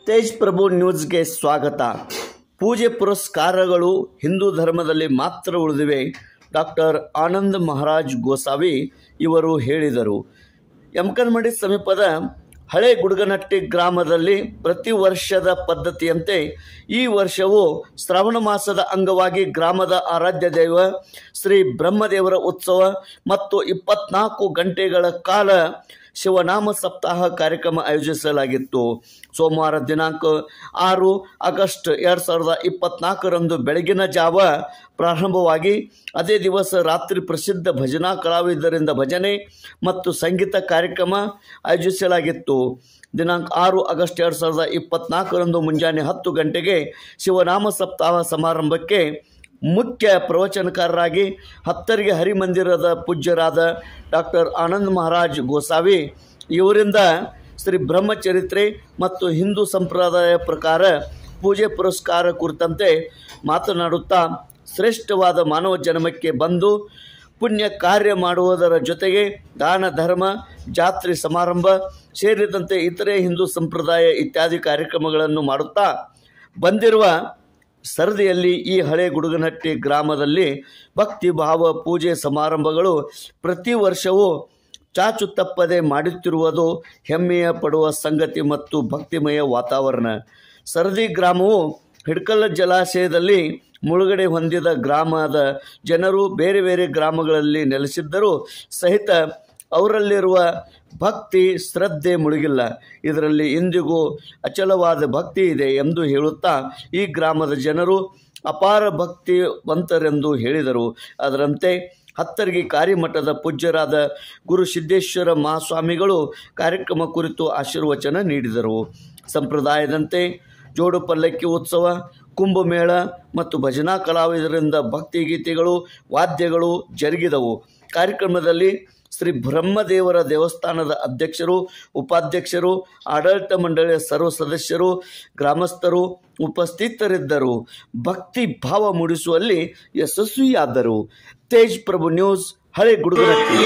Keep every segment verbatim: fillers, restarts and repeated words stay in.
ತೇಜ್ ಪ್ರಭು ನ್ಯೂಸ್ಗೆ ಸ್ವಾಗತ. ಪೂಜೆ ಪುರಸ್ಕಾರಗಳು ಹಿಂದೂ ಧರ್ಮದಲ್ಲಿ ಮಾತ್ರ ಉಳಿದಿವೆ. ಡಾಕ್ಟರ್ ಆನಂದ್ ಮಹಾರಾಜ್ ಗೋಸಾವಿ ಇವರು ಹೇಳಿದರು. ಯಮಕನಮಡಿ ಸಮೀಪದ ಹಳೆ ಗುಡುಗನಟ್ಟಿ ಗ್ರಾಮದಲ್ಲಿ ಪ್ರತಿ ವರ್ಷದ ಪದ್ಧತಿಯಂತೆ ಈ ವರ್ಷವೂ ಶ್ರಾವಣ ಮಾಸದ ಅಂಗವಾಗಿ ಗ್ರಾಮದ ಆರಾಧ್ಯ ದೈವ ಶ್ರೀ ಬ್ರಹ್ಮದೇವರ ಉತ್ಸವ ಮತ್ತು ಇಪ್ಪತ್ನಾಲ್ಕು ಗಂಟೆಗಳ ಕಾಲ ಶಿವನಾಮ ಸಪ್ತಾಹ ಕಾರ್ಯಕ್ರಮ ಆಯೋಜಿಸಲಾಗಿತ್ತು. ಸೋಮವಾರ ದಿನಾಂಕ ಆರು ಆಗಸ್ಟ್ ಎರಡು ಸಾವಿರದ ಇಪ್ಪತ್ನಾಲ್ಕರಂದು ಬೆಳಗಿನ ಜಾವ ಪ್ರಾರಂಭವಾಗಿ ಅದೇ ದಿವಸ ರಾತ್ರಿ ಪ್ರಸಿದ್ಧ ಭಜನಾ ಕಲಾವಿದರಿಂದ ಭಜನೆ ಮತ್ತು ಸಂಗೀತ ಕಾರ್ಯಕ್ರಮ ಆಯೋಜಿಸಲಾಗಿತ್ತು. ದಿನಾಂಕ ಆರು ಆಗಸ್ಟ್ ಎರಡು ಸಾವಿರದ ಇಪ್ಪತ್ನಾಲ್ಕರಂದು ಮುಂಜಾನೆ ಹತ್ತು ಗಂಟೆಗೆ ಶಿವನಾಮ ಸಪ್ತಾಹ ಸಮಾರಂಭಕ್ಕೆ ಮುಖ್ಯ ಪ್ರವಚನಕಾರರಾಗಿ ಹತ್ತರಿಗೆ ಹರಿಮಂದಿರದ ಪೂಜ್ಯರಾದ ಡಾಕ್ಟರ್ ಆನಂದ್ ಮಹಾರಾಜ್ ಗೋಸಾವಿ ಇವರಿಂದ ಶ್ರೀ ಬ್ರಹ್ಮಚರಿತ್ರೆ ಮತ್ತು ಹಿಂದೂ ಸಂಪ್ರದಾಯ ಪ್ರಕಾರ ಪೂಜೆ ಪುರಸ್ಕಾರ ಕುರಿತಂತೆ ಮಾತನಾಡುತ್ತಾ ಶ್ರೇಷ್ಠವಾದ ಮಾನವ ಜನ್ಮಕ್ಕೆ ಬಂದು ಪುಣ್ಯ ಕಾರ್ಯ ಮಾಡುವುದರ ಜೊತೆಗೆ ದಾನ ಧರ್ಮ, ಜಾತ್ರೆ ಸಮಾರಂಭ ಸೇರಿದಂತೆ ಇತರೆ ಹಿಂದೂ ಸಂಪ್ರದಾಯ ಇತ್ಯಾದಿ ಕಾರ್ಯಕ್ರಮಗಳನ್ನು ಮಾಡುತ್ತಾ ಬಂದಿರುವ ಸರದಿಯಲ್ಲಿ ಈ ಹಳೆ ಗುಡುಗನಟ್ಟಿ ಗ್ರಾಮದಲ್ಲಿ ಭಕ್ತಿ ಭಾವ ಪೂಜೆ ಸಮಾರಂಭಗಳು ಪ್ರತಿ ವರ್ಷವೂ ಚಾಚು ತಪ್ಪದೆ ಮಾಡುತ್ತಿರುವುದು ಹೆಮ್ಮೆಯ ಪಡುವ ಸಂಗತಿ ಮತ್ತು ಭಕ್ತಿಮಯ ವಾತಾವರಣ. ಸರದಿ ಗ್ರಾಮವು ಹಿಡ್ಕಲ್ಲ ಜಲಾಶಯದಲ್ಲಿ ಮುಳುಗಡೆ ಹೊಂದಿದ ಗ್ರಾಮದ ಜನರು ಬೇರೆ ಬೇರೆ ಗ್ರಾಮಗಳಲ್ಲಿ ನೆಲೆಸಿದ್ದರೂ ಸಹಿತ ಅವರಲ್ಲಿರುವ ಭಕ್ತಿ ಶ್ರದ್ಧೆ ಮುಳುಗಿಲ್ಲ. ಇದರಲ್ಲಿ ಇಂದಿಗೂ ಅಚಲವಾದ ಭಕ್ತಿ ಇದೆ ಎಂದು ಹೇಳುತ್ತಾ ಈ ಗ್ರಾಮದ ಜನರು ಅಪಾರ ಭಕ್ತಿವಂತರೆಂದು ಹೇಳಿದರು. ಅದರಂತೆ ಹತ್ತರಿಗೆ ಕಾರಿಮಠದ ಪೂಜ್ಯರಾದ ಗುರು ಸಿದ್ದೇಶ್ವರ ಮಹಾಸ್ವಾಮಿಗಳು ಕಾರ್ಯಕ್ರಮ ಕುರಿತು ಆಶೀರ್ವಚನ ನೀಡಿದರು. ಸಂಪ್ರದಾಯದಂತೆ ಜೋಡು ಪಲ್ಲಕ್ಕಿ ಉತ್ಸವ, ಕುಂಭಮೇಳ ಮತ್ತು ಭಜನಾ ಕಲಾವಿದರಿಂದ ಭಕ್ತಿಗೀತೆಗಳು, ವಾದ್ಯಗಳು ಜರುಗಿದವು. ಕಾರ್ಯಕ್ರಮದಲ್ಲಿ ಶ್ರೀ ಬ್ರಹ್ಮದೇವರ ದೇವಸ್ಥಾನದ ಅಧ್ಯಕ್ಷರು, ಉಪಾಧ್ಯಕ್ಷರು, ಆಡಳಿತ ಮಂಡಳಿಯ ಸರ್ವ ಸದಸ್ಯರು, ಗ್ರಾಮಸ್ಥರು ಉಪಸ್ಥಿತರಿದ್ದರು. ಭಕ್ತಿ ಭಾವ ಮೂಡಿಸುವಲ್ಲಿ ಯಶಸ್ವಿಯಾದರು. ತೇಜ್ ಪ್ರಭು ನ್ಯೂಸ್, ಹಳೆ ಗುಡುಗನಟ್ಟಿ.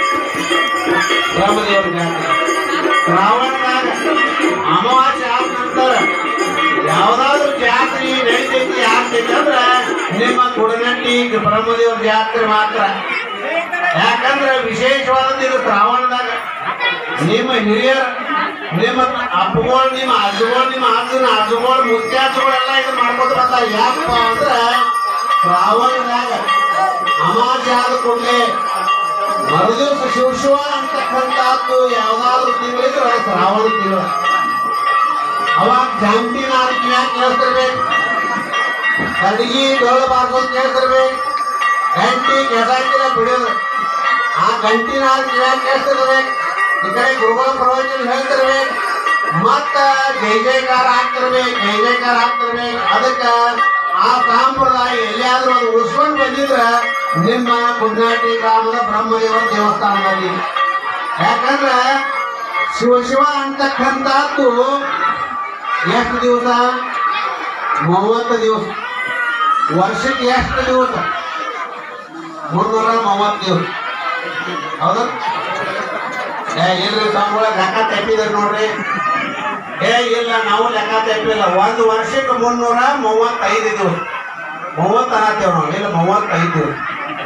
ಯಾವ್ದಾದ್ರು ಜಾತ್ರೆ ನಡೀತೈತಿ ಆಗ್ತೈತಿ ಅಂದ್ರ ನಿಮ್ಮ ಗುಡುಗನಟ್ಟಿ ಬ್ರಹ್ಮದೇವ್ರ ಜಾತ್ರೆ ಮಾತ್ರ. ಯಾಕಂದ್ರೆ ವಿಶೇಷವಾದ ಇದು ಶ್ರಾವಣದಾಗ ನಿಮ್ಮ ಹಿರಿಯರು, ನಿಮ್ಮ ಅಪ್ಪಗಳು, ನಿಮ್ಮ ಅಜ್ಜಗಳು, ನಿಮ್ಮ ಅಜ್ಜನ ಅಜ್ಜಗಳು, ಮುತ್ಯಾಜ್ಜಗಳೆಲ್ಲ ಇದು ಮಾಡ್ಕೊತ ಬರ್ತಾರ. ಯಾಕಪ್ಪ ಅಂದ್ರ ಶ್ರಾವಣದಾಗ ಅಮಾವಾಸ್ಯೆ ಆದ ಕೂಡಲೇ ಮರುದಿವಸ ಶಿವ ಶಿವ ಅಂತಕ್ಕಂಥದ್ದು ಯಾವ್ದಾದ್ರು ತಿಂಗಳಿದ್ರೆ ಶ್ರಾವಣ ತಿಂಗಳು. ಅವಾಗ ಜಂಟಿ ನಾಲ್ಕು ಕಿವ್ಯಾಗ ಕೇಳ್ತಿರ್ಬೇಕು, ಕಡಗಿ ಡೊಳ್ಳು ಬಾರ್ಸೋದು ಕೇಳ್ತಿರ್ಬೇಕು, ಗಂಟಿ ಕೆಸಾಕಿರ ಬಿಡೋದು ಆ ಗಂಟಿ ನಾಲ್ಕು ಕಿವ್ಯಾಗ ಕೇಳ್ತಿರ್ಬೇಕು, ಈ ಕಡೆ ಗುರುಗಳ ಪ್ರವಚನ ಹೇಳ್ತಿರ್ಬೇಕು, ಮತ್ತ ಜೈ ಜೈಕಾರ ಹಾಕ್ತಿರ್ಬೇಕು, ಜೈ ಜೈಕಾರ ಹಾಕ್ತಿರ್ಬೇಕು. ಅದಕ್ಕ ಆ ಸಂಪ್ರದಾಯ ಎಲ್ಲಿಯಾದ್ರೂ ಅದು ಉಳಿಸ್ಕೊಂಡು ಬಂದಿದ್ರ ನಿಮ್ಮ ಗುಡುಗನಟ್ಟಿ ಗ್ರಾಮದ ಬ್ರಹ್ಮದೇವರ ದೇವಸ್ಥಾನದಲ್ಲಿ. ಯಾಕಂದ್ರ ಶಿವ ಶಿವ ಅಂತಕ್ಕಂಥದ್ದು ಎಷ್ಟು ದಿವಸ? ಮೂವತ್ತು ದಿವಸ. ವರ್ಷಕ್ಕೆ ಎಷ್ಟು ದಿವಸ? ಮುನ್ನೂರ ಮೂವತ್ತು ದಿವಸ. ಹೌದು? ಏ ಇಲ್ರಿ ಸ್ವಾಮಿಗಳ ಲೆಕ್ಕ ತೆಪ್ಪಿದಾರೆ ನೋಡ್ರಿ. ಏ ಇಲ್ಲ, ನಾವು ಲೆಕ್ಕ ತೆಪ್ಪಿಲ್ಲ. ಒಂದು ವರ್ಷಕ್ಕೆ ಮುನ್ನೂರ ಮೂವತ್ತೈದು ದಿವಸ. ಮೂವತ್ತು ಅನ್ನತ್ತೇವ್ ನಾವು, ಇಲ್ಲ ಮೂವತ್ತೈದು ದಿವಸ.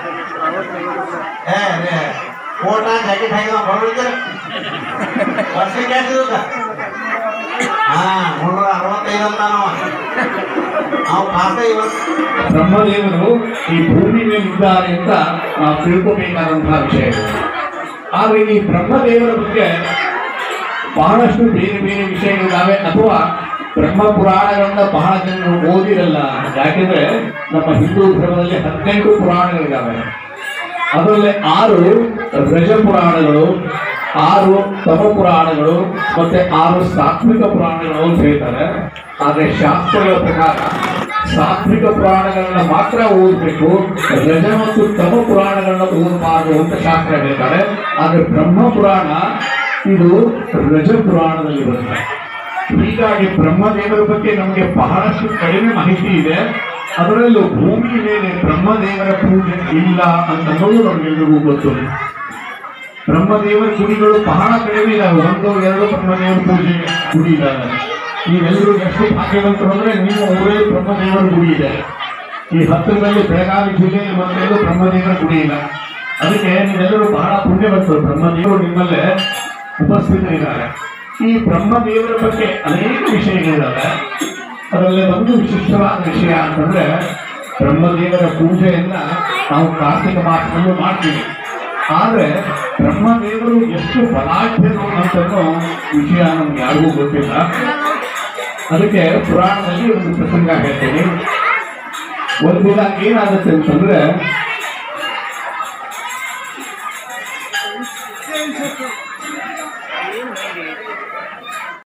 ಏ ರೇ ಕೋಟ ಜಾಕೆಟ್ ಹಾಕಿ ನಾವು ಬರ್ಬಿಡ್ತೀರಿ. ವರ್ಷಕ್ಕೆ ಎಷ್ಟು ದಿವಸ? ಹಾ ಮುನ್ನೂರ ಅರವತ್ತೈದು ಅಂತ ನಾವು ನಾವು ಪಾಸ ಇವತ್ತು. ಬ್ರಹ್ಮದೇವರು ಈ ಭೂಮಿ ಮೇಲಿದ್ದಾರೆ ಅಂತ ನಾವು ತಿಳ್ಕೋಬೇಕಾದಂತಹ ವಿಷಯ. ಆದರೆ ಈ ಬ್ರಹ್ಮದೇವರ ಬಗ್ಗೆ ಬಹಳಷ್ಟು ಬೇರೆ ಬೇರೆ ವಿಷಯಗಳಿದ್ದಾವೆ, ಅಥವಾ ಬ್ರಹ್ಮ ಪುರಾಣಗಳನ್ನ ಬಹಳ ಜನರು ಓದಿರಲ್ಲ. ಯಾಕೆಂದ್ರೆ ನಮ್ಮ ಹಿಂದೂ ಧರ್ಮದಲ್ಲಿ ಹದಿನೆಂಟು ಪುರಾಣಗಳಿದ್ದಾವೆ. ಅದರಲ್ಲಿ ಆರು ರಜ ಪುರಾಣಗಳು, ಆರು ತಮ ಪುರಾಣಗಳು, ಮತ್ತೆ ಆರು ಸಾತ್ವಿಕ ಪುರಾಣಗಳು ಅಂತ ಹೇಳ್ತಾರೆ. ಆದರೆ ಶಾಸ್ತ್ರಗಳ ಪ್ರಕಾರ ಸಾತ್ವಿಕ ಪುರಾಣಗಳನ್ನ ಮಾತ್ರ ಓದಬೇಕು, ರಜ ಮತ್ತು ತಮ ಪುರಾಣಗಳನ್ನ ಓದಬಾರದು ಅಂತ ಶಾಸ್ತ್ರ ಹೇಳ್ತಾರೆ. ಆದರೆ ಬ್ರಹ್ಮ ಪುರಾಣ ಇದು ರಜ ಪುರಾಣದಲ್ಲಿ ಬರುತ್ತೆ. ಹೀಗಾಗಿ ಬ್ರಹ್ಮದೇವರ ಬಗ್ಗೆ ನಮಗೆ ಬಹಳಷ್ಟು ಕಡಿಮೆ ಮಾಹಿತಿ ಇದೆ. ಅದರಲ್ಲೂ ಭೂಮಿ ಮೇಲೆ ಬ್ರಹ್ಮದೇವರ ಪೂಜೆ ಇಲ್ಲ ಅಂತನ್ನೋದು ನಮಗೆಲ್ಲರಿಗೂ ಗೊತ್ತು. ಬ್ರಹ್ಮದೇವರ ಗುಡಿಗಳು ಬಹಳ ಕಡಿಮೆ ಇದ್ದಾವೆ. ಒಂದು ಎರಡು ಬ್ರಹ್ಮದೇವರ ಪೂಜೆ ಗುಡಿ ಇದ್ದಾವೆ. ನೀವೆಲ್ಲರೂ ಎಷ್ಟು ಭಾಗ್ಯವಂತರು ಅಂದ್ರೆ ನಿಮ್ಮ ಊರೇ ಬ್ರಹ್ಮದೇವರ ಗುಡಿ ಇದೆ. ಈ ಹತ್ತಿರದಲ್ಲಿ ಬೆಳಗಾವಿ ಜಿಲ್ಲೆಯಲ್ಲಿ ಬಂದೆಲ್ಲೂ ಬ್ರಹ್ಮದೇವರ ಗುಡಿ ಇಲ್ಲ. ಅದಕ್ಕೆ ನೀವೆಲ್ಲರೂ ಬಹಳ ಪುಣ್ಯವಂತರು. ಬ್ರಹ್ಮದೇವರು ನಿಮ್ಮಲ್ಲೇ ಉಪಸ್ಥಿತರಿದ್ದಾರೆ. ಈ ಬ್ರಹ್ಮದೇವರ ಬಗ್ಗೆ ಅನೇಕ ವಿಷಯಗಳಿದ್ದಾವೆ. ಅದರಲ್ಲಿ ಒಂದು ವಿಶಿಷ್ಟವಾದ ವಿಷಯ ಅಂತಂದ್ರೆ ಬ್ರಹ್ಮದೇವರ ಪೂಜೆಯನ್ನ ನಾವು ಕಾರ್ತಿಕ ಮಾಸದಲ್ಲೂ ಮಾಡ್ತೀವಿ. ಆದ್ರೆ ಬ್ರಹ್ಮದೇವರು ಎಷ್ಟು ಬಲಾಢ್ಯರು ಅಂತನೋ ವಿಷಯ ನಮ್ಗೆ ಯಾರಿಗೂ ಗೊತ್ತಿಲ್ಲ. ಅದಕ್ಕೆ ಪುರಾಣದಲ್ಲಿ ಒಂದು ಪ್ರಸಂಗ ಹೇಳ್ತೀನಿ. ಒಂದು ದಿನ ಏನಾಗುತ್ತೆ ಅಂತಂದ್ರೆ